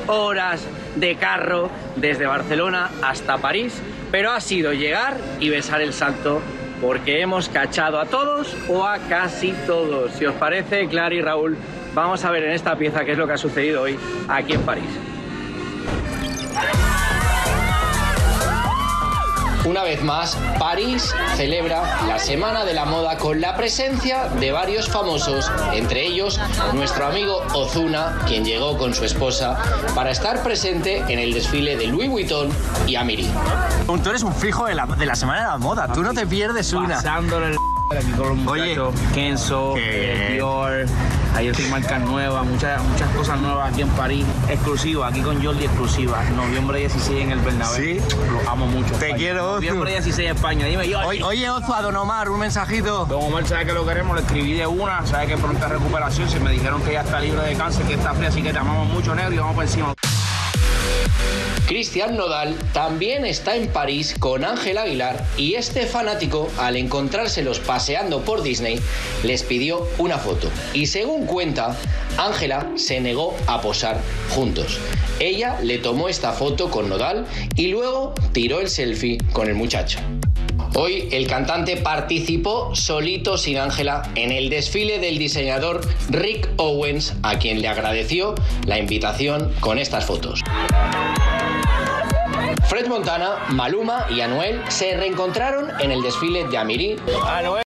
horas de carro desde Barcelona hasta París, pero ha sido llegar y besar el salto porque hemos cachado a todos o a casi todos. Si os parece, Clara y Raúl, vamos a ver en esta pieza qué es lo que ha sucedido hoy aquí en París. Una vez más, París celebra la Semana de la Moda con la presencia de varios famosos, entre ellos nuestro amigo Ozuna, quien llegó con su esposa para estar presente en el desfile de Louis Vuitton y Amiri. Tú eres un fijo de la Semana de la Moda, tú no te pierdes una. Pasándole el aquí con los muchachos, Kenzo, Dior, hay otras marcas nuevas, muchas cosas nuevas aquí en París, exclusiva, aquí con Jordi exclusiva, noviembre 16 en el Bernabéu. Sí, lo amo mucho. Te quiero, Ozu. Noviembre 16 en España, dime Jordi. Oye, Ozu, a Don Omar, un mensajito. Don Omar sabe que lo queremos, le escribí de una, sabe que pronta recuperación, se me dijeron que ya está libre de cáncer, que está fría, así que te amamos mucho, negro, y vamos por encima. Cristian Nodal también está en París con Ángel Aguilar y este fanático, al encontrárselos paseando por Disney, les pidió una foto. Y según cuenta, Ángela se negó a posar juntos. Ella le tomó esta foto con Nodal y luego tiró el selfie con el muchacho. Hoy el cantante participó solito sin Ángela en el desfile del diseñador Rick Owens, a quien le agradeció la invitación con estas fotos. Fred Montana, Maluma y Anuel se reencontraron en el desfile de Amiri.